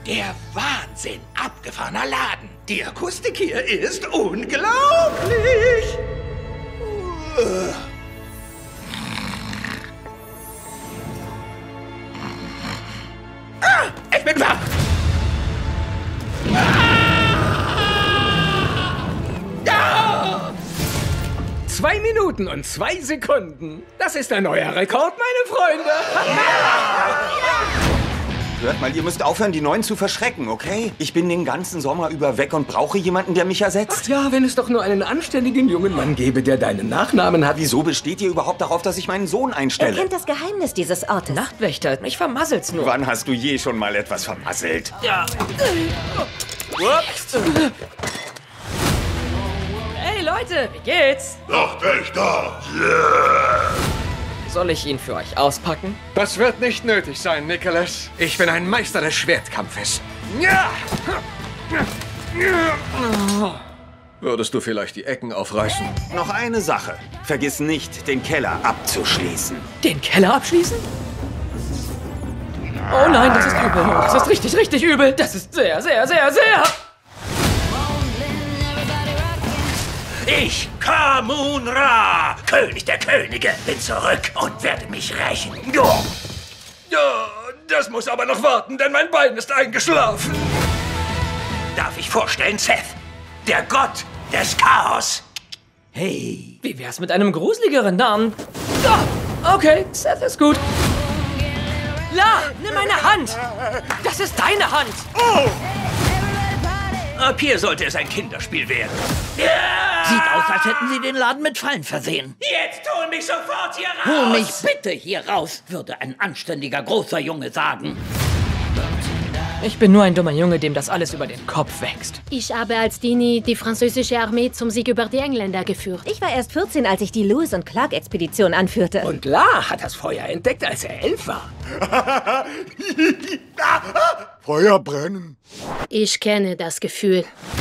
Der Wahnsinn, abgefahrener Laden. Die Akustik hier ist unglaublich. Ich bin wach! 2 Minuten und 2 Sekunden. Das ist ein neuer Rekord, meine Freunde. Hört mal, ihr müsst aufhören, die Neuen zu verschrecken, okay? Ich bin den ganzen Sommer über weg und brauche jemanden, der mich ersetzt. Ach ja, wenn es doch nur einen anständigen jungen Mann gäbe, der deinen Nachnamen hat. Wieso besteht ihr überhaupt darauf, dass ich meinen Sohn Er einstelle? kennt das Geheimnis dieses Ortes. Nachtwächter, ich vermassel's nur. Wann hast du je schon mal etwas vermasselt? Ja. Ups. Hey Leute, wie geht's? Nachtwächter! Soll ich ihn für euch auspacken? Das wird nicht nötig sein, Nicholas. Ich bin ein Meister des Schwertkampfes. Ja! Würdest du vielleicht die Ecken aufreißen? Noch eine Sache. Vergiss nicht, den Keller abzuschließen. Den Keller abschließen? Oh nein, das ist übel. Das ist richtig, richtig übel. Das ist sehr, sehr, sehr, sehr... Ich, Kamun-Ra, König der Könige, bin zurück und werde mich rächen. Ja, das muss aber noch warten, denn mein Bein ist eingeschlafen. Darf ich vorstellen, Seth, der Gott des Chaos. Hey, wie wär's mit einem gruseligeren Namen? Ah, okay, Seth ist gut. La, nimm meine Hand. Das ist deine Hand. Ab hier sollte es ein Kinderspiel werden. Sieht aus, als hätten sie den Laden mit Fallen versehen. Jetzt hol mich sofort hier raus! Hol mich bitte hier raus, würde ein anständiger großer Junge sagen. Ich bin nur ein dummer Junge, dem das alles über den Kopf wächst. Ich habe als Dini die französische Armee zum Sieg über die Engländer geführt. Ich war erst 14, als ich die Lewis und Clark-Expedition anführte. Und La hat das Feuer entdeckt, als er 11 war. Feuer brennen. Ich kenne das Gefühl.